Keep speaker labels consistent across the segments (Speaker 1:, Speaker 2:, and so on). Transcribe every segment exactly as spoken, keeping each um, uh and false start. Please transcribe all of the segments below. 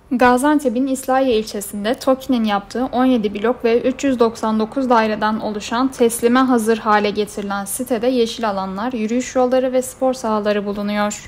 Speaker 1: Gaziantep'in İslahiye ilçesinde TOKİ'nin yaptığı on yedi blok ve üç yüz doksan dokuz daireden oluşan teslime hazır hale getirilen sitede yeşil alanlar, yürüyüş yolları ve spor sahaları bulunuyor.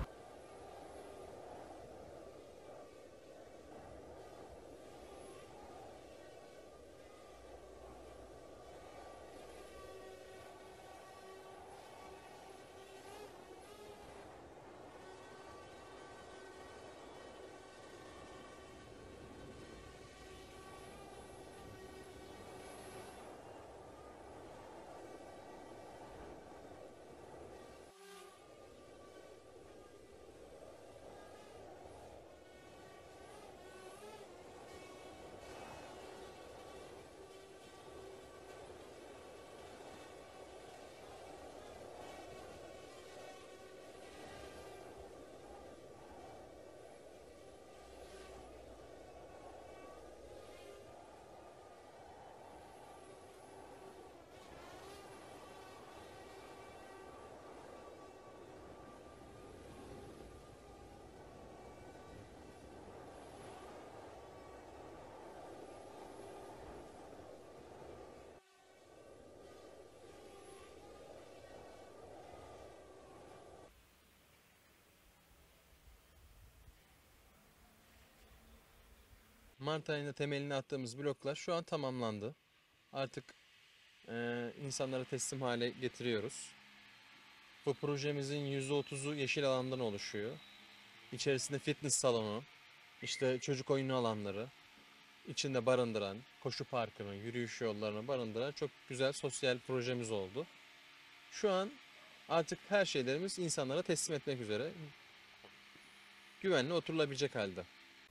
Speaker 2: Mart ayında temelini attığımız bloklar şu an tamamlandı. Artık e, insanlara teslim hale getiriyoruz. Bu projemizin yüzde otuzu yeşil alandan oluşuyor. İçerisinde fitness salonu, işte çocuk oyunu alanları, içinde barındıran, koşu parkını, yürüyüş yollarını barındıran çok güzel sosyal projemiz oldu. Şu an artık her şeylerimiz insanlara teslim etmek üzere güvenli oturulabilecek halde.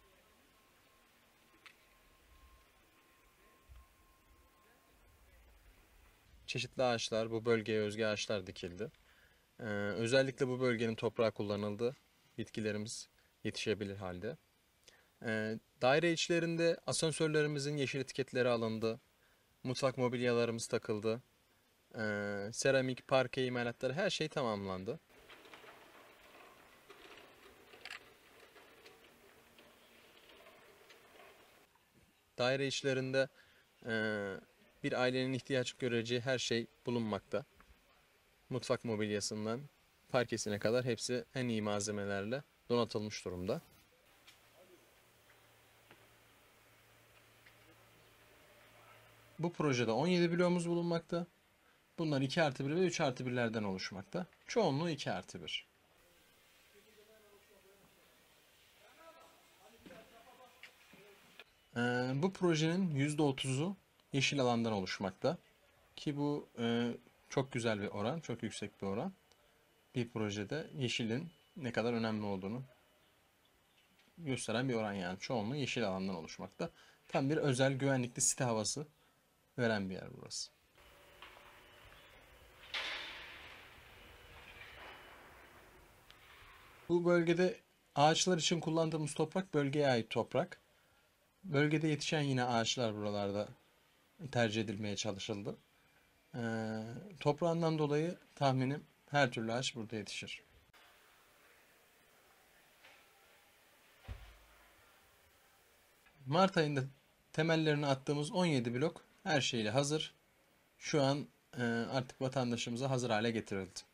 Speaker 2: Çeşitli ağaçlar, bu bölgeye özgü ağaçlar dikildi. Ee, özellikle bu bölgenin toprağı kullanıldı. Bitkilerimiz yetişebilir halde. Ee, daire içlerinde asansörlerimizin yeşil etiketleri alındı. Mutfak mobilyalarımız takıldı. Ee, seramik, parke imalatları her şey tamamlandı. Daire içlerinde e, bir ailenin ihtiyaç göreceği her şey bulunmakta. Mutfak mobilyasından parkesine kadar hepsi en iyi malzemelerle donatılmış durumda. Bu projede on yedi bloğumuz bulunmakta. Bunlar iki artı bir ve üç artı birlerden oluşmakta. Çoğunluğu iki artı bir. Ee, bu projenin yüzde otuzu yeşil alandan oluşmakta. Ki bu e, çok güzel bir oran, çok yüksek bir oran. Bir projede yeşilin ne kadar önemli olduğunu gösteren bir oran yani. Çoğunluğu yeşil alandan oluşmakta. Tam bir özel güvenlikli site havası veren bir yer burası. Bu bölgede ağaçlar için kullandığımız toprak bölgeye ait toprak. Bölgede yetişen yine ağaçlar buralarda tercih edilmeye çalışıldı. Ee, toprağından dolayı tahminim her türlü ağaç burada yetişir. Mart ayında temellerini attığımız on yedi blok her şeyle hazır. Şu an e, artık vatandaşımıza hazır hale getirildi.